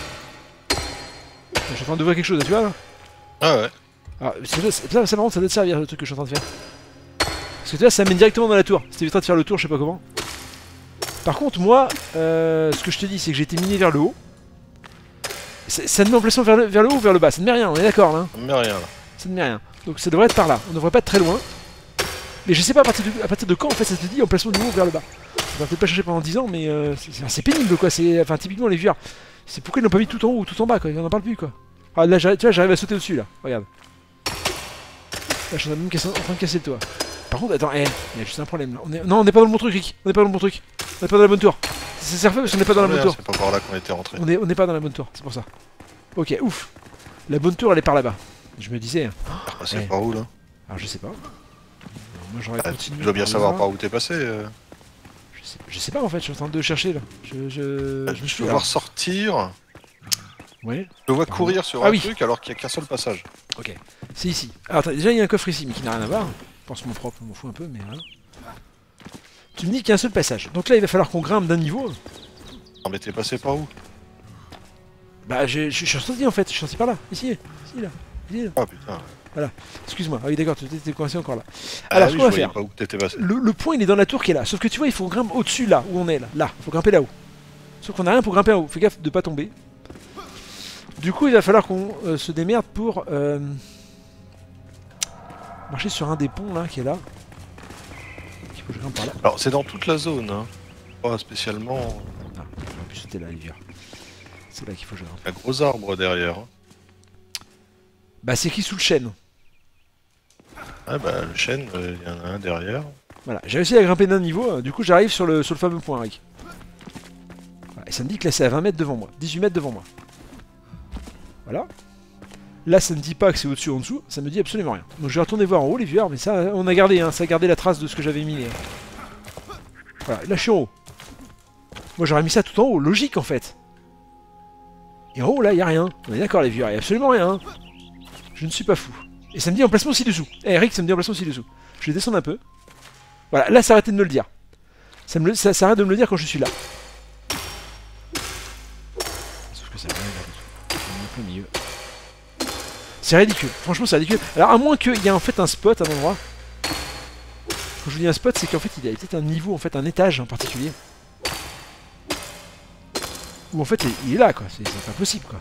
Je suis en train de voir quelque chose, là, tu vois là. Ah ouais. Alors, ça par contre ça doit te servir le truc que je suis en train de faire. Parce que tu vois, ça mène directement dans la tour. Ça t'évitera de faire le tour, je sais pas comment. Par contre, moi, ce que je te dis, c'est que j'ai été miné vers le haut. Ça te met en plaçant vers le haut ou vers le bas? Ça ne met rien, on est d'accord là, hein? Ça me met rien là. Ça ne met rien. Donc ça devrait être par là. On ne devrait pas être très loin. Mais je sais pas à partir de quand en fait ça te dit emplacement du haut vers le bas. On va peut-être pas chercher pendant 10 ans, mais c'est pénible quoi. Enfin, typiquement les vieux. C'est pourquoi ils n'ont pas mis tout en haut ou tout en bas quoi. Ils en parlent plus quoi. Ah là, tu vois, j'arrive à sauter au-dessus là. Regarde. Là, je suis en train de casser le toit. Par contre, attends, il y a juste un problème là. Non, on n'est pas dans le bon truc, Rick. On n'est pas dans le bon truc. On n'est pas dans la bonne tour. Ça sert fait parce qu'on n'est pas dans la bonne tour. C'est pas par là qu'on était rentré. On n'est pas dans la bonne tour, c'est pour ça. Ok, ouf. La bonne tour, elle est par là-bas. Je me disais. C'est par où là? Alors, je sais pas. Moi, j'aurais continué. Tu dois bien savoir par où t'es passé. Je sais pas en fait, je suis en train de chercher là. Je me suis te voir sortir. Ouais. Je te vois courir sur un truc alors qu'il n'y a qu'un seul passage. Ok. C'est ici. Alors attends, déjà il y a un coffre ici, mais qui n'a rien à voir. Pense-moi propre, on m'en fout un peu, mais voilà. Tu me dis qu'il y a un seul passage. Donc là, il va falloir qu'on grimpe d'un niveau. Non mais t'es passé par où? Bah, je suis sorti en fait, je suis sorti par là. Ici là. Ici là. Ah putain. Voilà. Excuse-moi. Ah oui, d'accord, tu étais coincé encore là. Alors, ce qu'on va faire. Pas où t'étais passé. Le point, il est dans la tour qui est là. Sauf que tu vois, il faut grimper au-dessus là, où on est là. Là, il faut grimper là-haut. Sauf qu'on a rien pour grimper en haut. Fais gaffe de pas tomber. Du coup, il va falloir qu'on se démerde pour marcher sur un des ponts là qui est là. Il faut que je grimpe par là. Alors, c'est dans toute la zone, hein. Pas spécialement. Ah, en plus c'était là, l'hiver. C'est là qu'il faut que je grimpe. Il y a un gros arbre derrière. Bah, c'est qui sous le chêne? Ah bah, le chêne, il y en a un derrière. Voilà, j'ai réussi à grimper d'un niveau. Du coup, j'arrive sur le fameux point, Rick. Voilà, et ça me dit que là, c'est à 20 mètres devant moi. 18 mètres devant moi. Voilà. Là, ça ne dit pas que c'est au-dessus ou en dessous, ça me dit absolument rien. Donc je vais retourner voir en haut les viewers, mais ça, on a gardé, hein, ça a gardé la trace de ce que j'avais mis. Voilà, là je suis en haut. Moi j'aurais mis ça tout en haut, logique en fait. Et en haut là, il n'y a rien. On est d'accord les viewers, il n'y a absolument rien. Je ne suis pas fou. Et ça me dit emplacement ci-dessous. Eh Eric, ça me dit emplacement ci-dessous. Je vais descendre un peu. Voilà, là ça arrêtait de me le dire. Ça arrête de me le dire quand je suis là. Sauf que ça m'arrive un peu au milieu. C'est ridicule, franchement c'est ridicule. Alors à moins qu'il y ait en fait un spot à un endroit. Quand je vous dis un spot, c'est qu'en fait il y a peut-être un niveau, en fait un étage en particulier. Où en fait il est là quoi, c'est pas possible quoi.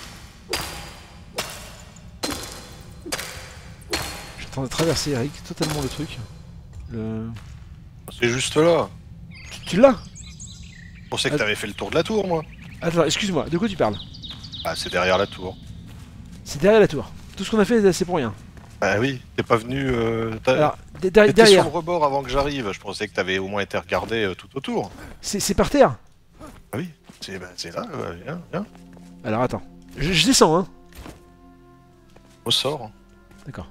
Je suis en train de traverser Eric, totalement le truc. C'est juste là. Tu l'as? Je pensais que t'avais fait le tour de la tour moi. Attends, excuse-moi, de quoi tu parles? Ah c'est derrière la tour. C'est derrière la tour. Tout ce qu'on a fait c'est pour rien. Bah oui, t'es pas venu... Alors, t'étais derrière. sur le rebord avant que j'arrive, je pensais que t'avais au moins été regardé tout autour. C'est par terre. Ah oui, c'est là, viens. Alors attends, je descends hein. Au sort. D'accord.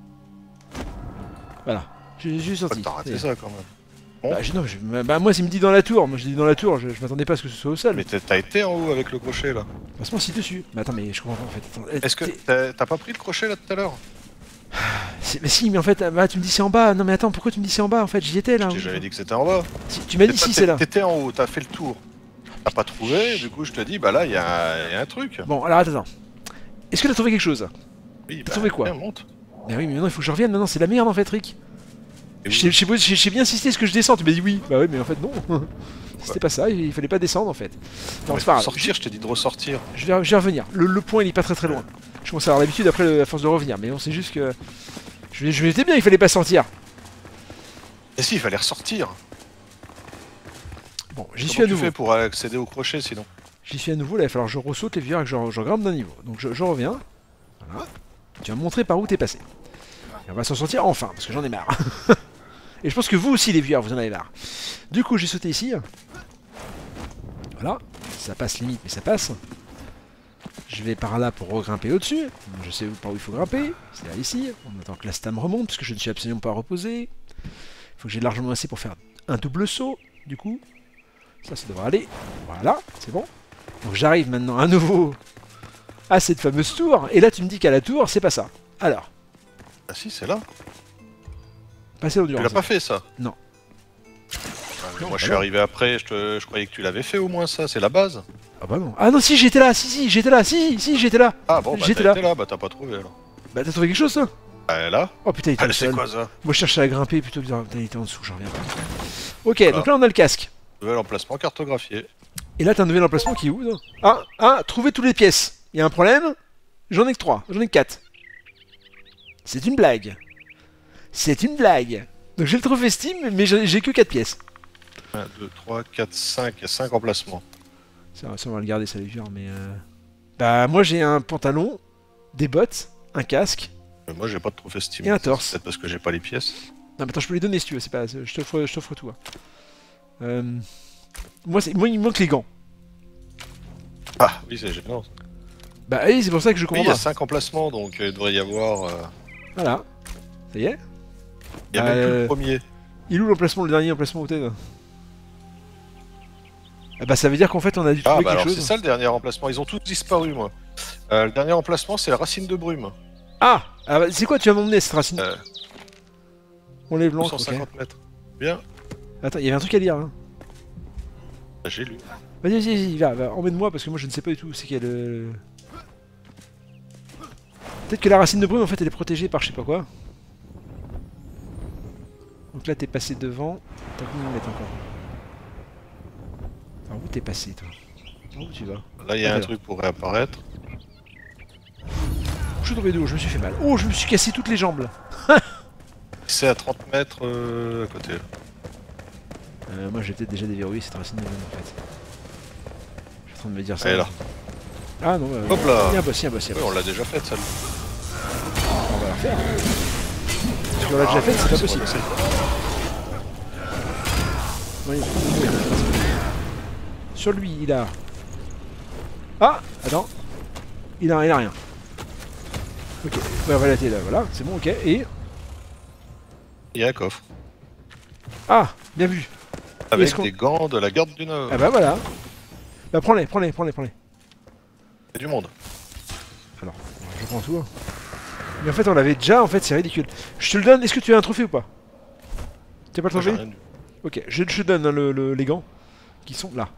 Voilà, je suis sorti. T'as raté ça quand même. Bon. Bah moi s'il me dit dans la tour, moi je dis dans la tour, je m'attendais pas à ce que ce soit au sol. Mais t'as été en haut avec le crochet là. Passe-moi ci dessus. Mais attends, mais je comprends pas en fait. Est-ce que t'as pas pris le crochet là tout à l'heure? Mais si, mais en fait, bah, tu me dis c'est en bas. Non mais attends, pourquoi tu me dis c'est en bas en fait? J'y étais là. J'avais dit que c'était en bas. Tu m'as dit si c'est là. T'étais en haut, t'as fait le tour. T'as pas trouvé, du coup je te dis bah là il y a un truc. Bon alors attends. Est-ce que t'as trouvé quelque chose? Oui, t'as trouvé quoi? Monte. Mais oui mais maintenant il faut que je revienne, maintenant c'est la merde en fait Rick. J'ai bien insisté, est-ce que je descends? Tu m'as dit oui. Bah oui mais en fait non. C'était pas ça, il fallait pas descendre en fait. Non, c'est pas grave. Sortir, je t'ai dit de ressortir. Je vais revenir. Le point il est pas très loin. Je commence à avoir l'habitude après à force de revenir, mais on sait juste que... Je m'étais bien, il fallait pas sortir. Et si, il fallait ressortir. Bon, j'y suis à nouveau. Comment tu fais pour accéder au crochet sinon? J'y suis à nouveau, là il va falloir que je ressaute les vieux et que je grimpe d'un niveau. Donc je reviens. Voilà. Tu vas me montrer par où t'es passé. Et on va s'en sortir enfin, parce que j'en ai marre. Et je pense que vous aussi, les viewers, vous en avez marre. Du coup, j'ai sauté ici. Voilà. Ça passe limite, mais ça passe. Je vais par là pour regrimper au-dessus. Je sais par où il faut grimper. C'est là, ici. On attend que la stam remonte, parce que je ne suis absolument pas reposé. Il faut que j'ai largement assez pour faire un double saut, du coup. Ça devrait aller. Voilà, c'est bon. Donc j'arrive maintenant à nouveau à cette fameuse tour. Et là, tu me dis qu'à la tour, c'est pas ça. Alors. Ah si, c'est là. Passer l'endurance. Tu l'as pas fait, ça? Non. Non, moi, je suis arrivé après. Je croyais que tu l'avais fait, au moins, ça. C'est la base. Ah bah non. Ah non, si, j'étais là. Si, j'étais là. Si, j'étais là. Ah bon, bah j'étais là. Bah t'as pas trouvé, alors. Bah t'as trouvé quelque chose, toi? Là. Oh putain, il était c'est quoi, ça? Moi, je cherchais à grimper plutôt que il était en dessous, j'en reviens pas. Ok, voilà. Donc là, on a le casque. Nouvel emplacement cartographié. Et là, t'as un nouvel emplacement qui est où, là? Trouver toutes les pièces. Il y a un problème? J'en ai que 3. J'en ai que 4. C'est une blague. C'est une blague. Donc j'ai le trophée Steam, mais j'ai que 4 pièces. 1, 2, 3, 4, 5. Il y a 5 emplacements. Ça, on va le garder, ça les vieux, mais... Bah, moi, j'ai un pantalon, des bottes, un casque... Mais moi, j'ai pas de trophée Steam. Et un torse. Peut-être parce que j'ai pas les pièces. Non, mais attends, je peux les donner si tu veux, c'est pas... Je t'offre tout. Moi, il me manque les gants. Ah, oui, c'est gênant. Bah oui, c'est pour ça que je comprends il y a pas. 5 emplacements, donc il devrait y avoir... Voilà. Ça y est. Il y a même plus le premier. Il est où l'emplacement, le dernier emplacement où t'es? Ah bah ça veut dire qu'en fait on a dû trouver quelque chose. C'est ça le dernier emplacement, ils ont tous disparu, moi. Le dernier emplacement, c'est la racine de brume. Ah, bah, c'est quoi, tu vas m'emmener cette racine? On les blancs. 150 mètres. Bien. Attends, il y avait un truc à lire. Hein. Bah, j'ai lu. Vas-y, va, emmène-moi parce que moi je ne sais pas du tout où c'est qu'il y a le... Peut-être que la racine de brume en fait elle est protégée par je sais pas quoi. Donc là t'es passé devant. T'as combien de mètres encore? Alors où t'es passé toi? Où tu vas? Là il y a un truc pour réapparaître. Je suis tombé de haut, je me suis fait mal. Oh, je me suis cassé toutes les jambes là. C'est à 30 mètres à côté. Moi j'ai peut-être déjà déverrouillé cette racine de brume en fait. Je suis en train de me dire ça. Elle est là. Ah non, hop là. Il y a un boss, Oui, on l'a déjà faite celle-là. On va la refaire. Parce qu'on l'a déjà faite, c'est pas possible. Oui. Sur lui, il a... Ah, attends. Il a rien. Ok, ouais, voilà, t'es là, voilà, c'est bon, ok, et... Il y a un coffre. Ah, bien vu. Avec des gants de la garde du Nord. Ah bah voilà. Bah prends-les. Il y a du monde. Alors, je prends tout. Hein. Mais en fait, on l'avait déjà, en fait, c'est ridicule. Je te le donne, est-ce que tu as un trophée ou pas? T'as pas le trophée? Ok, je te donne hein, les gants qui sont là.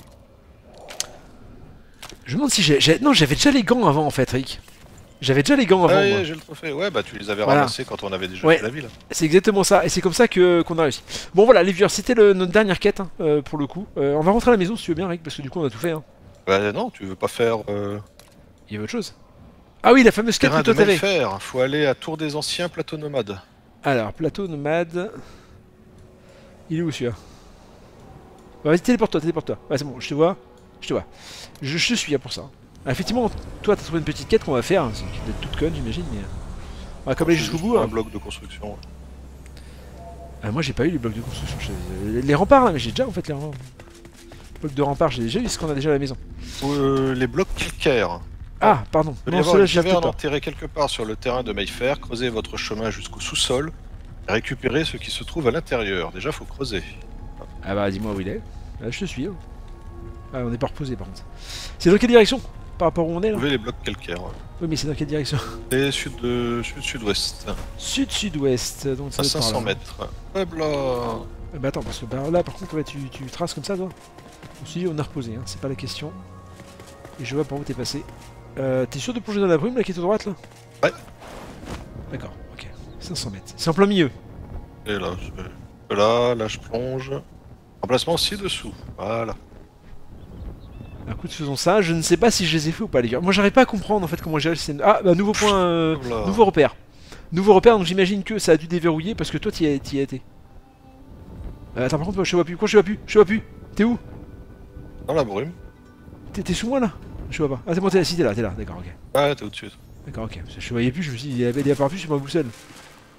Je me demande si j'ai... Non, j'avais déjà les gants avant, en fait, Rick. J'avais déjà les gants avant. Ouais, j'ai le trophée. Ouais, bah tu les avais ramassés quand on avait déjà fait la ville. C'est exactement ça, et c'est comme ça qu'on a réussi. Bon voilà, les viewers, c'était notre dernière quête, hein, pour le coup. On va rentrer à la maison si tu veux bien, Rick, parce que du coup on a tout fait. Hein. Bah non, tu veux pas faire... Il y a autre chose. Ah oui, la fameuse quête que toi t'avais. Faut aller à Tour des Anciens, plateau nomade. Alors, plateau nomade... Il est où celui-là? Bah, vas-y, téléporte-toi. Ouais, c'est bon, je te vois. Je suis là pour ça. Ah, effectivement, toi t'as trouvé une petite quête qu'on va faire, c'est une quête toute conne j'imagine, mais... On va comme aller jusqu'au bout. Un bloc de construction. Moi j'ai pas eu les blocs de construction, les remparts là, mais j'ai déjà en fait les remparts. Blocs de remparts, j'ai déjà eu ce qu'on a déjà à la maison. Les blocs calcaires. Ah, pardon. Il y avoir une caverne enterrée quelque part sur le terrain de Mayfair, creusez votre chemin jusqu'au sous-sol, et récupérez ce qui se trouve à l'intérieur. Déjà faut creuser. Ah bah dis-moi où il est. Je te suis. Hein. Ah, on n'est pas reposé par contre. C'est dans quelle direction? Par rapport où on est là? Trouvez les blocs calcaires. Ouais. Oui, mais c'est dans quelle direction? C'est sud-sud-ouest. Sud-sud-ouest, donc ça à 500 mètres. Hop là. Bah attends, parce que bah, là par contre, ouais, tu traces comme ça toi? Si, on a reposé, hein, c'est pas la question. Et je vois par où t'es passé. T'es sûr de plonger dans la brume là qui est à droite là? Ouais. D'accord, ok. 500 mètres. C'est en plein milieu. Et là, là je plonge. Emplacement ci-dessous. Voilà. Écoute, faisons ça. Je ne sais pas si je les ai fait ou pas, les gars. Moi, j'arrive pas à comprendre en fait comment gérer le système. Ah, bah, nouveau point. Nouveau repère. Nouveau repère, donc j'imagine que ça a dû déverrouiller parce que toi, t'y as été. Attends, par contre, moi, je vois plus. Quoi, je vois plus. T'es où? Dans la brume. T'es sous moi là? Je vois pas. Ah, c'est bon, si t'es là, d'accord, ok. Ah, t'es au-dessus. D'accord, ok. Parce que je voyais plus, je me suis dit, il est apparu sur ma boussole.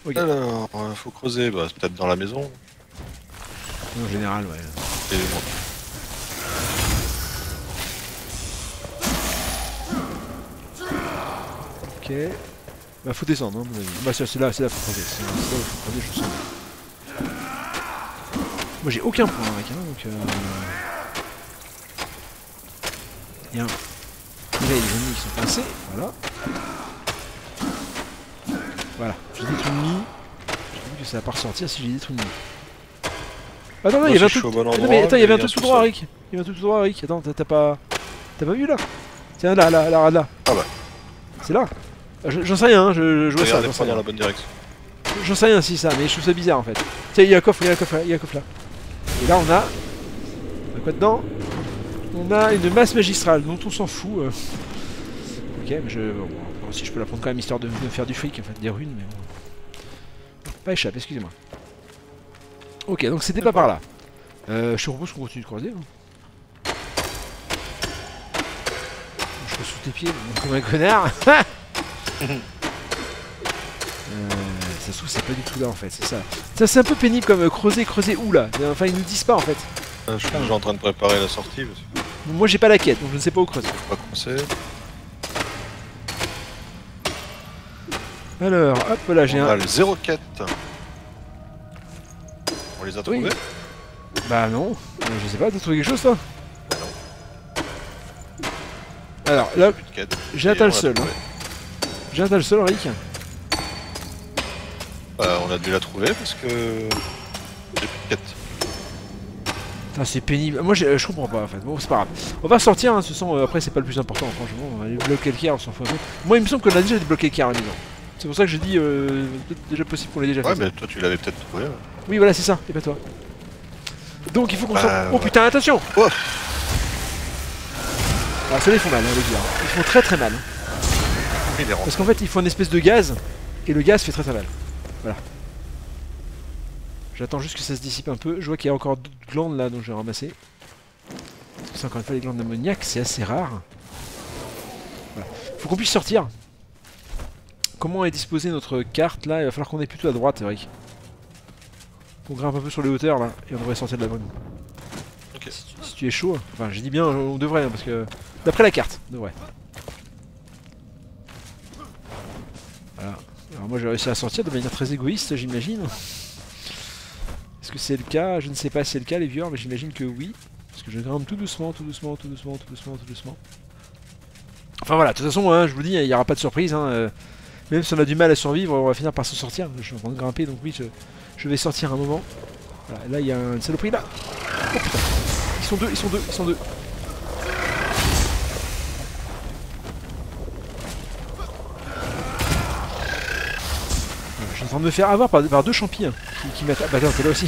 Ok. Alors, faut creuser, bah, c'est peut-être dans la maison. En général, ouais. Et bon. Ok. Bah faut descendre, hein, mon avis. Bah c'est là, faut creuser. C'est là où faut creuser, je sens. Moi j'ai aucun point avec, hein, donc il y a un... Déjà il y a des ennemis qui sont passés, voilà. Voilà, j'ai détruit l'ennemi. J'ai vu que ça va pas ressortir si j'ai détruit l'ennemi. Attends, non, il y avait un truc. Non mais attends, il y avait un truc tout droit, Rick. Il y avait un truc tout droit, Rick. Attends, t'as pas vu là? Tiens, là. Ah bah. C'est là. J'en sais rien, hein, je vois ça. Regardez pas dans la bonne direction. J'en sais rien si ça, mais je trouve ça bizarre en fait. Tiens, il y a un coffre, là. Et là on a... quoi dedans? On a une masse magistrale dont on s'en fout. Ok, mais bon, si je peux la prendre quand même histoire de me faire du fric, en fait, des runes, mais bon. Pas échappe, excusez-moi. Ok, donc c'était pas par là. Je te propose qu'on continue de croiser. Hein. Je suis sous tes pieds, comme un connard. Ça se trouve c'est pas du tout là en fait, c'est ça. Ça c'est un peu pénible comme creuser où là? Enfin ils nous disent pas en fait. Je suis déjà en train de préparer la sortie. Parce que... Moi j'ai pas la quête donc je ne sais pas où creuser. Faut pas commencer. Alors hop là j'ai un... On a le 0 quête. On les a trouvés? Oui. Bah non, je sais pas, t'as trouvé quelque chose toi? Alors là, j'ai atteint le sol. Hein. J'ai atteint le sol, Rick. On a dû la trouver parce que j'ai plus de quête. C'est pénible. Moi je comprends pas en fait. Bon c'est pas grave. On va sortir, hein, ce sont après c'est pas le plus important franchement. Les blocs calcaires on s'en fout un peu. Moi il me semble qu'on a déjà des blocs calcaires à la maison. C'est pour ça que je dis peut-être déjà possible qu'on l'ait déjà fait. Ouais mais toi tu l'avais peut-être trouvé. Ouais. Oui voilà c'est ça, et pas toi. Donc il faut qu'on sorte. Oh putain attention oh. Alors ça ils font mal hein, les gars. Ils font très mal. Parce qu'en fait ils font une espèce de gaz. Et le gaz fait très mal. Voilà. J'attends juste que ça se dissipe un peu. Je vois qu'il y a encore d'autres glandes là dont je vais ramasser. C'est encore une fois les glandes d'ammoniac, c'est assez rare. Voilà. Faut qu'on puisse sortir. Comment est disposée notre carte là? Il va falloir qu'on ait plutôt à droite, Eric. Qu'on grimpe un peu sur les hauteurs là et on devrait sortir de la brume. Ok. Si tu es chaud, enfin j'ai dit bien on devrait hein, parce que d'après la carte, on devrait. Voilà. Alors moi j'ai réussi à sortir de manière très égoïste j'imagine. Est-ce que c'est le cas? Je ne sais pas si c'est le cas les viewers mais j'imagine que oui. Parce que je grimpe tout doucement. Enfin voilà, de toute façon hein, je vous dis, il n'y aura pas de surprise. Hein, même si on a du mal à survivre, on va finir par s'en sortir. Je suis en train de grimper donc oui je vais sortir un moment. Voilà, là il y a une saloperie là. Oh putain. Ils sont deux. Je suis en train de me faire avoir par deux champis hein, qui m'attaquent. Bah attends, t'es là aussi.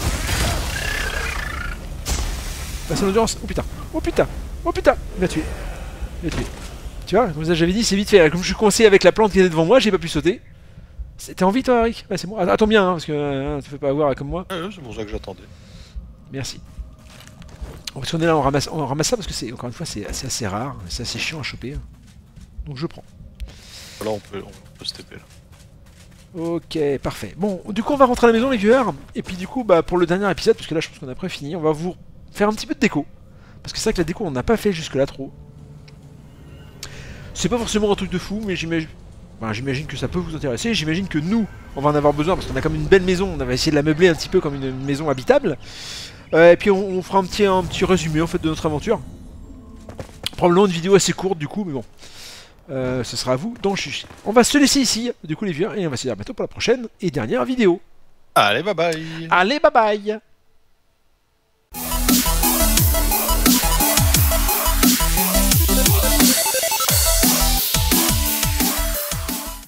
Bah c'est l'endurance. Oh putain. Il m'a tué. Tu vois, comme ça j'avais dit, c'est vite fait. Comme je suis coincé avec la plante qui était devant moi, j'ai pas pu sauter. T'es en vie toi, Eric? Ouais, c'est bon. Attends bien, hein, parce que tu fais pas avoir comme moi. Ouais, c'est pour ça que j'attendais. Merci. Parce qu'on est là, on ramasse ça parce que c'est encore une fois c'est assez rare, c'est assez chiant à choper. Hein. Donc je prends. Là on peut se TP là. Ok, parfait. Bon, du coup on va rentrer à la maison les viewers. Et puis du coup, bah pour le dernier épisode, parce que là je pense qu'on a après fini, on va vous faire un petit peu de déco. Parce que c'est vrai que la déco on n'a pas fait jusque là trop. C'est pas forcément un truc de fou, mais j'imagine que ça peut vous intéresser. J'imagine que nous, on va en avoir besoin parce qu'on a comme une belle maison. On va essayer de la meubler un petit peu comme une maison habitable. Et puis on fera un petit résumé en fait de notre aventure. Probablement une vidéo assez courte du coup, mais bon. Ce sera à vous d'en juger. On va se laisser ici, du coup les viewers, et on va se dire à bientôt pour la prochaine et dernière vidéo. Allez, bye bye. Allez, bye bye.